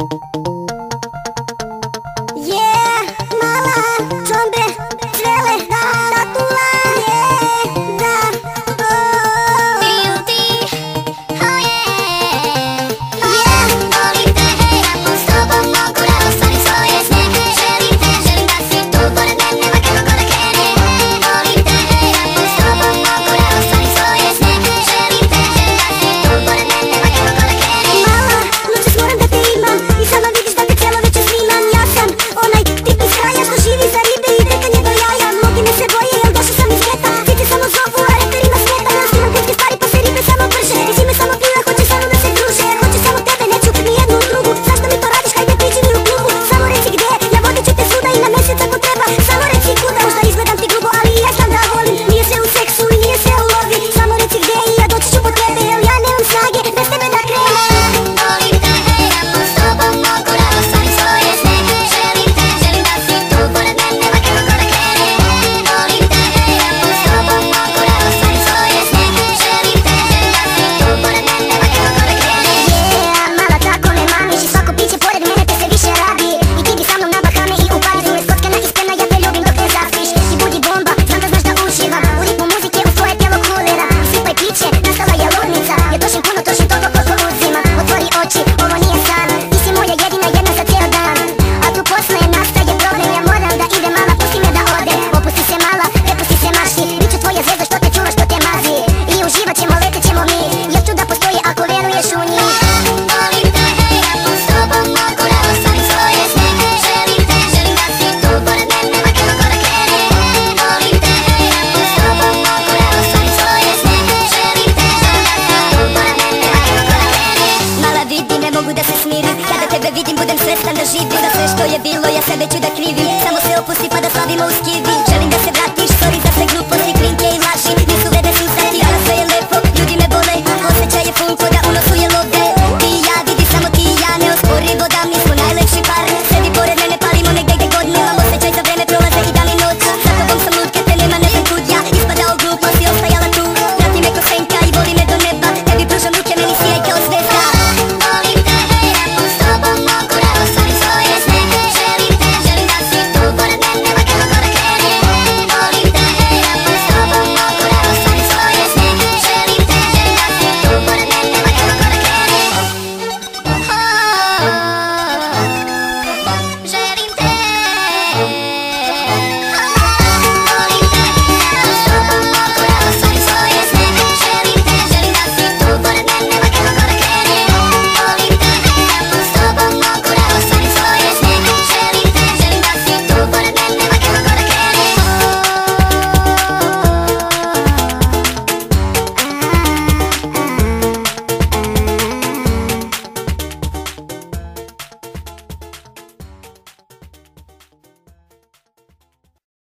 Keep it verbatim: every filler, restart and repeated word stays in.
živim za sve što je bilo, ja sebe ću da krivim. Samo se opusti pa da slavimo u skivi. Želim da se vratiš, sorry za sve gluposti, klinke i laži. Nisu vredne sustati, a sve je lepo, ljudi me vole. Osjećaj je pun ko da u nosu je love.